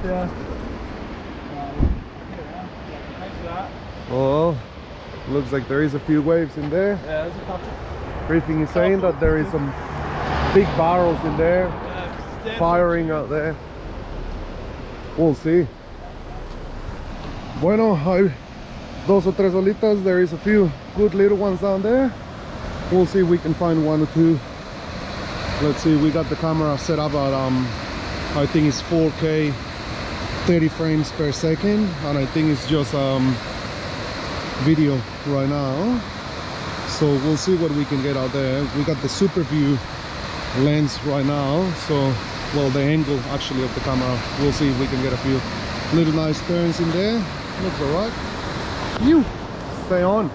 Yeah. Thanks for that. Oh, looks like there is a few waves in there. Yeah, there's a couple. Briefing is saying that there is some big barrels in there, Yeah, firing out there. We'll see. Bueno, hay dos o tres olitas. There is a few good little ones down there. We'll see if we can find one or two. Let's see, we got the camera set up at I think it's 4K 30 frames per second, and I think it's just video right now. So we'll see what we can get out there. We got the super view lens right now, so well, the angle actually of the camera. We'll see if we can get a few little nice turns in there. Looks alright. You stay on.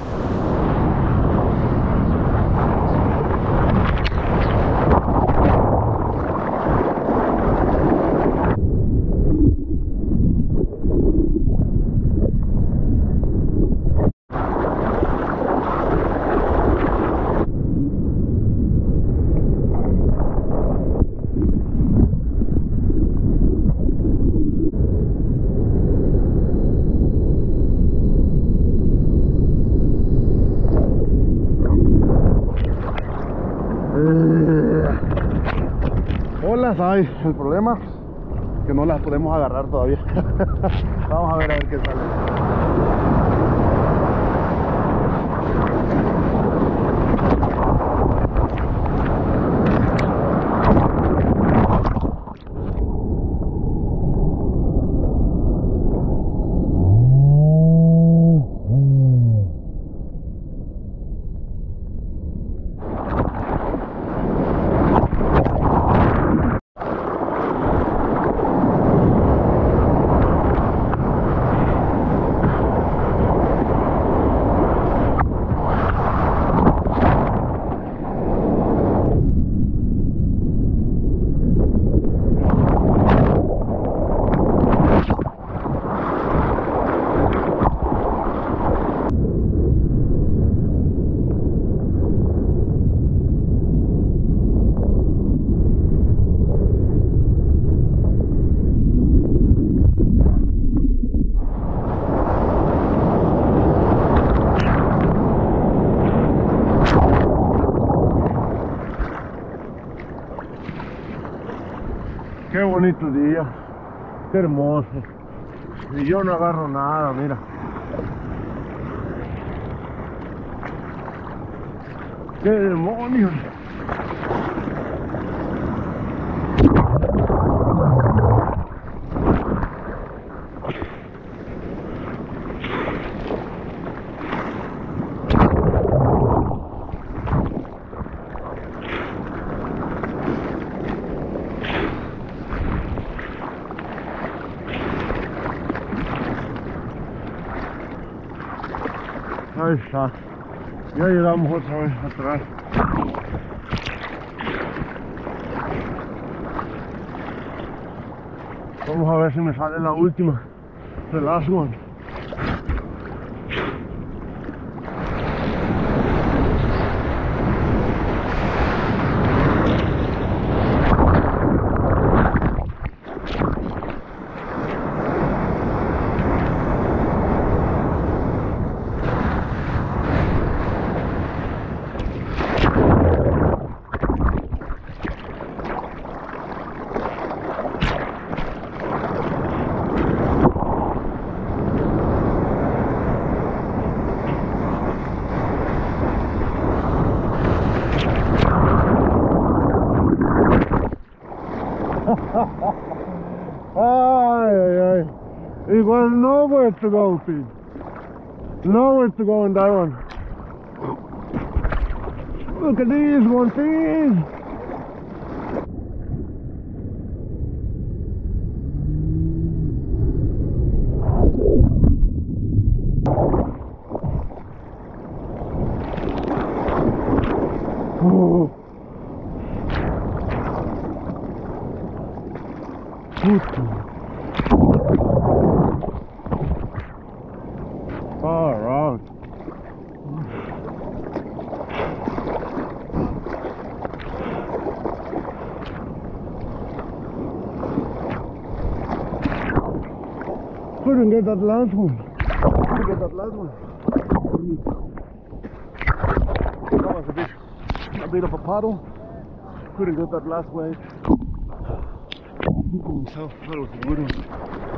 Olas hay, el problema que no las podemos agarrar todavía. Vamos a ver qué sale. Qué bonito día, qué hermoso. Y yo no agarro nada, mira. ¡Qué demonios! Ahí está, ya llegamos otra vez atrás. Vamos a ver si me sale la última, the last one. Ay. It was nowhere to go, Pete. Nowhere to go in that one. Look at this one thing. Oh. All right. Couldn't get that last one. Couldn't get that last one. That was a bit of a paddle. Couldn't get that last wave. So that was a good one.